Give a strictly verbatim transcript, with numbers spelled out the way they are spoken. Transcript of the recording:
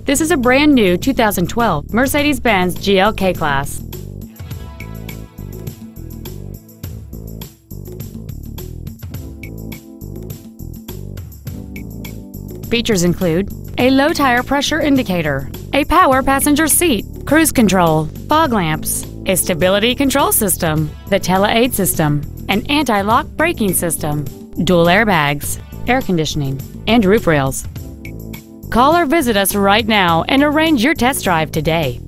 This is a brand new two thousand twelve Mercedes-Benz G L K Class. Features include a low tire pressure indicator, a power passenger seat, cruise control, fog lamps, a stability control system, the tele-aid system, an anti-lock braking system, dual airbags, air conditioning, and roof rails. Call or visit us right now and arrange your test drive today.